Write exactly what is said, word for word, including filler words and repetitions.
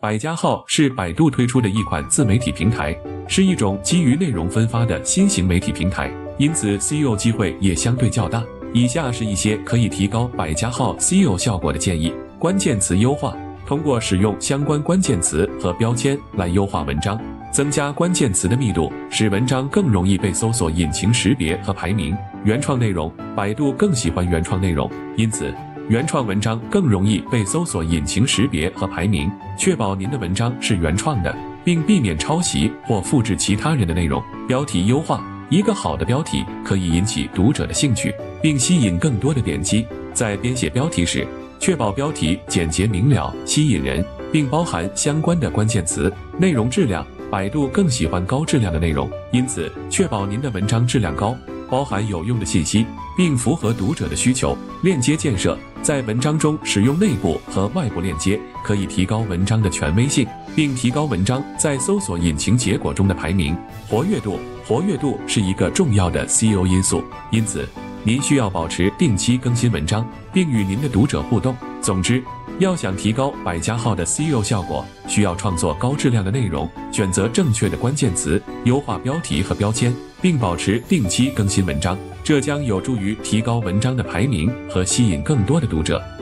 百家号是百度推出的一款自媒体平台，是一种基于内容分发的新型媒体平台，因此 S E O 机会也相对较大。以下是一些可以提高百家号 S E O 效果的建议：关键词优化，通过使用相关关键词和标签来优化文章，增加关键词的密度，使文章更容易被搜索引擎识别和排名。原创内容，百度更喜欢原创内容，因此原创文章更容易被搜索引擎识别和排名。确保您的文章是原创的，并避免抄袭或复制其他人的内容。标题优化，一个好的标题可以引起读者的兴趣，并吸引更多的点击。在编写标题时，确保标题简洁明了、吸引人，并包含相关的关键词。内容质量，百度更喜欢高质量的内容，因此确保您的文章质量高，包含有用的信息，并符合读者的需求。链接建设，在文章中使用内部和外部链接，可以提高文章的权威性，并提高文章在搜索引擎结果中的排名。活跃度，活跃度是一个重要的 S E O 因素，因此您需要保持定期更新文章，并与您的读者互动。总之，要想提高百家号的 S E O 效果，需要创作高质量的内容，选择正确的关键词，优化标题和标签，并保持定期更新文章，这将有助于提高文章的排名和吸引更多的读者。